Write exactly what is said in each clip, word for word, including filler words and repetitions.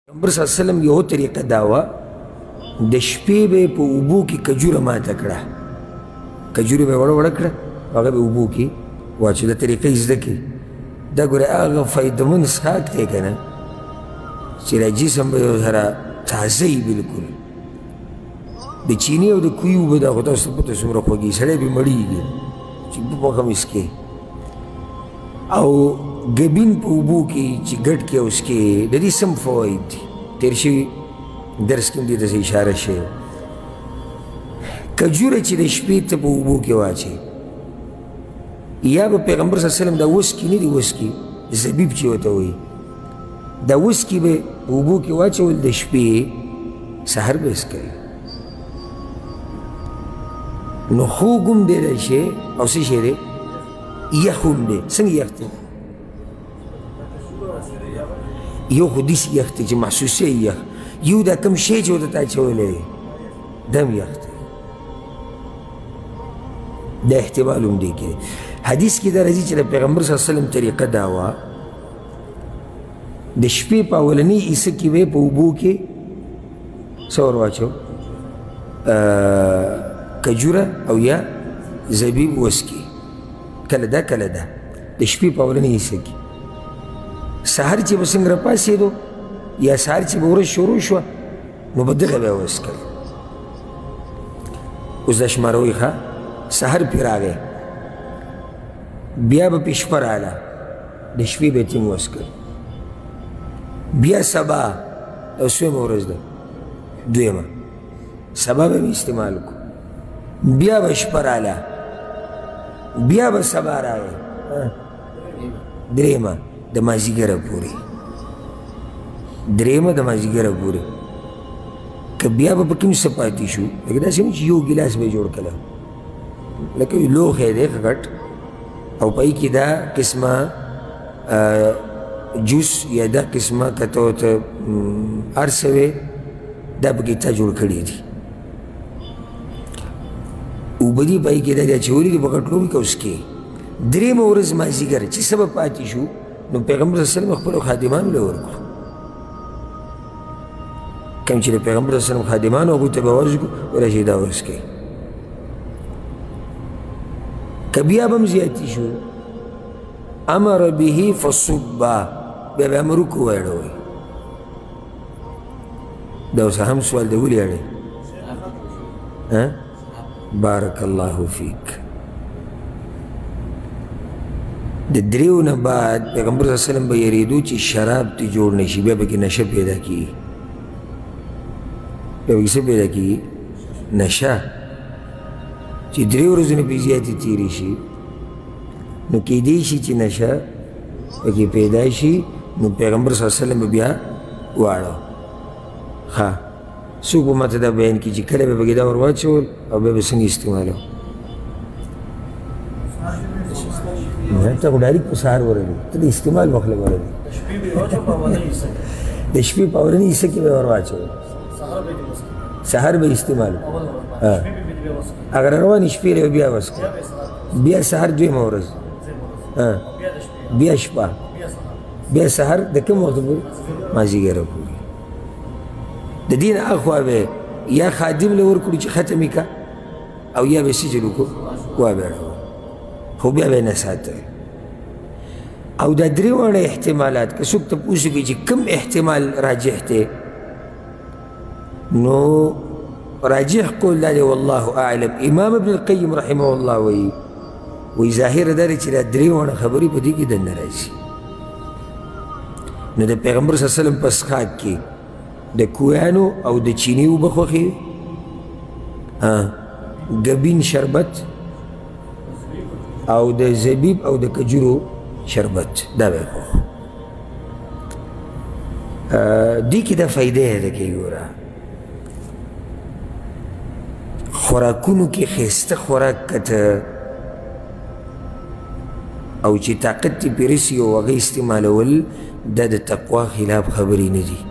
پیغمبر صلی الله علیه وسلم یو طریقه دا وه د شپې به یې په اوبو کې کجوره ماته کړه کجوره به یې وړه وړه کړه هغه به اوبو کې واچوي دا طریقه یې زده کړي دا ګوره هغه فایدهمند څښاک دی که نه چې دا جسم به سره تازه وي بلکل د چیني او د کوهي اوبه دا خو تاسو ته پته څومره خوږې سړی پرې مړېږي چې په پخه مسکې او ګبین په اوبو کې چې ګډ کې او څکې د دې سم فواید دي تېر شوي درس کې هم دې ته څه اشاره شوې کجوره چې د شپې ته په اوبو کې واچوي یا به پیغمبر صلی الله علیه وسلم دا وسکي نه دي وسکي زبیب چې ورته وایي دا وسکي به په اوبو کې واچول د شپې سحر به څکوي نو خوږ هم دی دا شی او څه شی دی یخ هم دی څنګه یخ دی یو خو داسې یخ دی چې محسوسه یې یخ یو دا کوم شی چې ورته تا اچولی دی دا هم یخ دی دا احتمال هم دی کې حدیث کې دا راځي چې د پیغمبر صلی الله علیه وسلم طریقه دا وه د شپې په اولنۍ حصه کې به یې په اوبو کې څه ور واچو کجوره او یا زبیب وسکي کله دا کله دا د شپې په اولنۍ حصه کې سهار چې به څنګه راپاڅېدو یا سهار چې به ورځ شروع شوه نو به دغه به یې وڅکل اوس دا شماروئ ښه سهار پې راغی بیا به پې شپه راغله د شپې به یې تیم وڅکل بیا سبا او څویمه ورځ ده دویمه سبا به مې استعمال کړو بیا به شپه راغله بیا به سبا راغی درېیمه د مازدیګره پورې درېیمه د مازدیګره پورې که بیا به پکې څه پاتې شو لکه داسې نه چې یو ګیلاس به یې جوړ کړه لکه لوښی دی غټ او پای کې دا قسمه جوس یا دا قسمه که ته ورته هر څه وې دا پکې تا جوړ کړي دي اوبه دي پای کې دا د اچولي دي په غټ لوښي کې اوس کې درېیمه ورځ مازدیګر چې څه به پاتې شو نو پیغمبر صلی الله علیه وسلم خپلو خادمانو له ورکړو کوم چې د پیغمبر صلی الله علیه وسلم خادمانو هغوی ته به ورز کړو راشئ دا وڅکئ که بیا به هم زیاتې شو امر به فصبا بیا به امر وکړو واړوئ دا اوس هم سوال دی ولې اړئ بارک الله فیک د دریو نه بعد پیغمبر صلی الله علیه وسلم به یریدو چې شراب ته جوړ نه شي بیا به کې نشه پیدا کېږي بیا به کې څه پیدا کېږي نشه چې درې ورځې نه پې زیاتې تېرې شي نو کیدی شي چې نشه پکې پیدا شي نو پیغمبر صلی الله علیه وسلم به بیا واړه ښه څوک به ماته دا بیان کړي چې کله به پکې دا ور واچول او بیا به څنګه استعمالو ته خو ډایرکټ په سهار ورغلې ته د استعمال وخت له ورغلې د شپې په اولنۍ حصه کې به ور واچول سهار به استعمال اگر روانې شپې له بیا وڅکو بیا سهار دویمه ورځ بیا شپه بیا سهار د کوم وخت پورې مازدیګره پورې د دې نه اخوا به یا خادم له ورکړو چې ختم یې که او یا به څه چل وکړو وابېړو خو بیا به یې نه ساتل او دا درې واړه احتمالات که څوک تپوس وکړي چې کوم احتمال راجح دی نو راجح قول دا دی والله اعلم امام ابن القیم رحمه الله وایي وایي ظاهره دا دی چې دا درې واړه خبرې په دې کې دننه راځي نو د پیغمبر صلی الله علیه وسلم په څښاک کې د کویانو او د چیني اوبه خوښې ګبین شربت او د زبیب او د کجورو شربت دا به یې خوښ دې کې دا فایده یې ده کې ګوره خوراکونو کې ښایسته خوراک کته او چې طاقت دې پرې رسي او هغه استعمالول دا د تقوا خلاف خبرې نه دي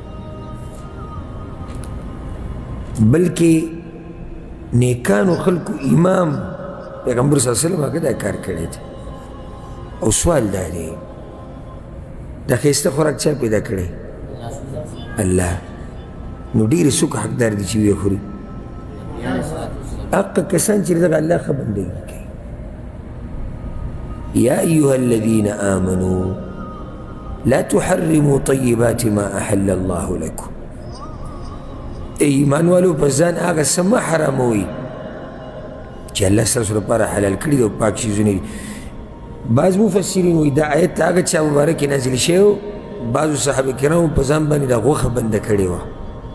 بلکې نیکانو خلکو امام پیغمبر صلی الله علیه وسلم هغه دا کار کړی دی او سوال دا دی دا ښایسته خوراک چا پیدا کړی الله. نو ډېرې څوک حقدار دي چې ویې خوري؟ هغه کسان چې دغه الله ښه بندګي کوي. یا ایها الذین آمنوا لا تحرموا طیبات ما احل الله لكم. ایمان والو په ځان هغه څه مه حراموئ چې الله ستاسو لپاره حلال کړي دي او پاک شیزونه دي. بعض مفسرین وایي دا آیت هغه چا مبارکې نازل شوی و، بعضو صحابه کرامو په ځان باندې دا غوښه بنده کړې وه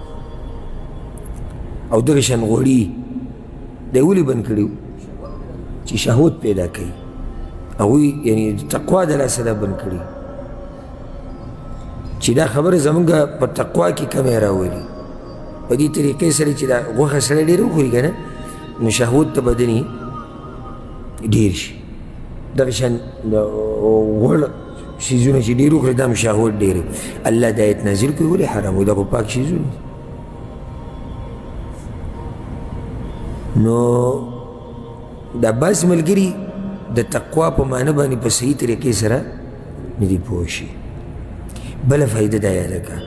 او دغه شان غوړي دی ولې بند کړي و؟ چې شهوت پیدا کوي. هغوی یعنې تقوا د لاسه دا بند کړي چې دا خبره زمونږ په تقوا کې کمی راولي. په دې طریقې سره چې دا غوښه سړی ډېر وخوري که نه نو شهوت ته بدني ډېر شي. دغه شان غوړ شیزونه چې ډېر وخوري دا هم شهوت ډېر. الله دا آیت نازل کړي ولې حرام وي؟ دا خو پاک شیزونه. نو دا بعض ملګري د تقوا په معنی باندې په صحیح طریقې سره نه دي پوه شي. بله فایده دا یاده کړه،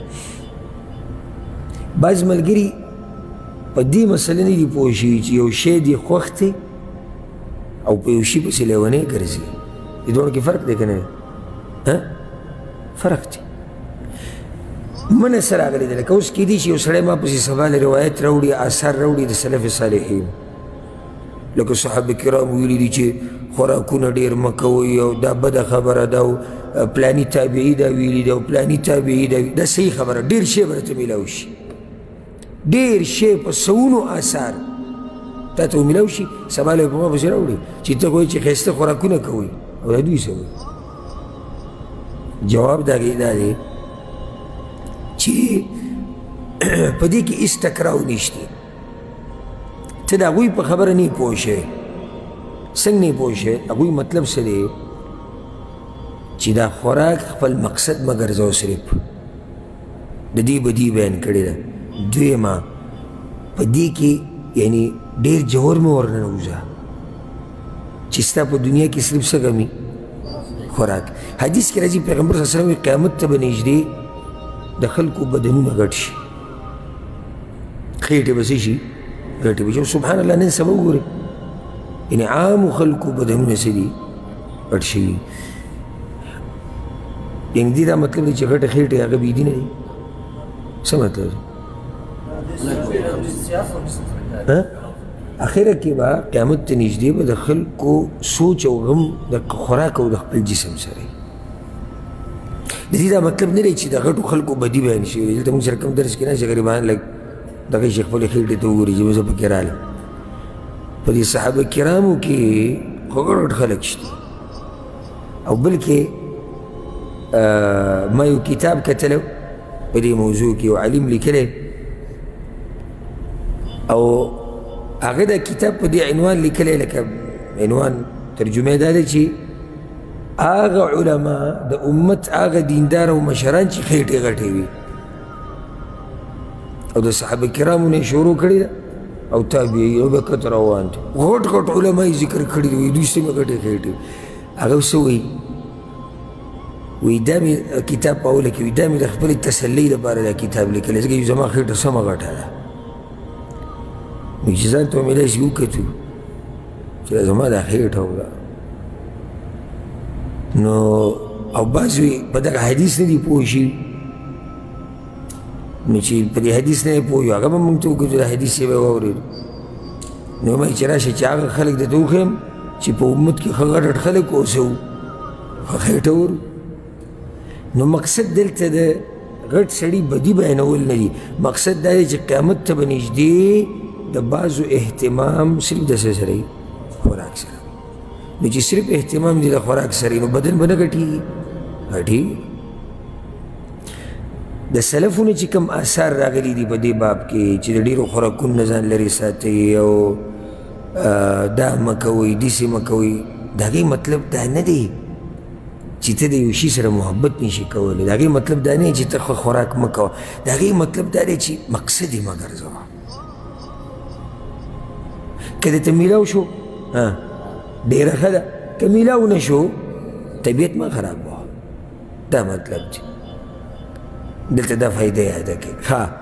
بعض ملګري په دې مسله نه دي پوه شوي چې یو شی دې خوښ دی او په یو شي پسې لیونی ګرځي. دې دواړو کې فرق دی که نه دی؟ فرق دی. منه څه راغلی دی؟ لکه اوس کیدای شي یو سړی ما پسې سبا له روایت راوړي، آثار راوړي د سلف صالحین، لکه صحابه کرام ویلي دي چې خوراکونه ډېر مه کوئ او دا بده خبره ده او پلاني تابعي دا ویلي ده او پلاني تابعي دا دا صحیح خبره. ډېر شی به راته میلاو شي، ډېر شی په سوونو آثار تا ته ومیلاو شي، سبا له په ما پسې راوړي چې ته وایې چې ښایسته خوراکونه کوئ او دا دوی څه وایي؟ جواب د هغې دا دی چې په دې کې هېڅ ټکراو نشته. ته د هغوی په خبره نه یې پوه شوې. څنګه نه یې پوه شوې؟ هغوی مطلب څه دی چې دا خوراک خپل مقصد مه ګرځوه، صرف د دې بدي بیان کړې ده. دویمه په دې کې یعنی ډېر جوهر مه ورننوځه چې ستا په دنیا کې صرف څه کمي؟ خوراک. حدیث کې راځي پیغمبر صلی الله علیه وسلم قیامت ته به نږدې د خلکو بدنونه غټ شي، خېټې به څه شي؟ غټې به شي. سبحان الله نن سبا وګورئ یعنې عامو خلکو بدنونه څه دي؟ غټ شوي. یعنې دې دا مطلب دی چې غټه خېټې هغه بېدي نه دي؟ څه مطلب دی؟ اخره کې به قیامت ته نږدې به د خلکو سوچ او غم د خوراک او د خپل جسم سره. د دې دا مطلب نه دی چې د غټو خلکو بدي بیان شوي. دلته موږ سره کوم درس کې نه چې غریبان لږ دغه شي خپلې خېټې ته وګوري چې زه پکې رالم. په دې صحابه کرامو کې خو غټ خلک شته. او بلکې ما یو کتاب کتلی په دې موضوع کې یو عالم لیکلی او هغه دا کتاب په دې عنوان لیکلی، لکه عنوان ترجمه دا دی چې هغه علما د امت هغه دیندار او مشران چې خېټې غټې وي او د صحابه کرامو نه شروع کړې ده او تابعین او به کته روان دي. غټ غټ علما یې ذکر کړي دي، دوی څنګه غټې خېټې. هغه څه وایي؟ وایي دا مې کتاب په اوله کې وایي دا مې د خپلې تسلۍ لپاره دا کتاب لیکلی ځکه چې زما خېټه سمه غټه ده. نو چې ځان ته ومیلی شي وکتو چې زما دا خېټه وه. نو او بعض وایي په دغه حدیث نه دي پوه شي، نو چې په دې حدیث نه یې پوه یو هغه به مونږ ته وکړو چې دا حدیث یې به یې واورېدو. نو وایي چې راشه چې هغه خلک درته وښیم چې په امت کې ښه غټ غټ خلک اوسه وو، ښه خېټه ور. نو مقصد دلته د غټ سړي بدي بیانول نه دي، مقصد دا دی چې قیامت ته به نږدې د بعضو اهتمام صرف د څه سره خوراک سره. نو چې صرف اهتمام دی د خوراک سره نو بدن به نه غټېږي؟ غټېږي. د سلفونو چې کوم آثار راغلي دي په دې باب کې چې د ډېرو خوراکونو نه ځان لرې ساتئ او دا مه کوئ داسې مه کوئ، د هغې مطلب دا نه دی چې ته د یو شي سره محبت نشي کولی. د هغې مطلب دا نه دی چې ته ښه خوراک مه کوه. د هغې مطلب دا دی چې مقصد یې مه ګرځوه. که درته میلاو شو ډېره ښه ده، که میلاو نه شو طبیعت مه خرابوه. دا مطلب دی. دلته دا فایده یاده کړئ. ښه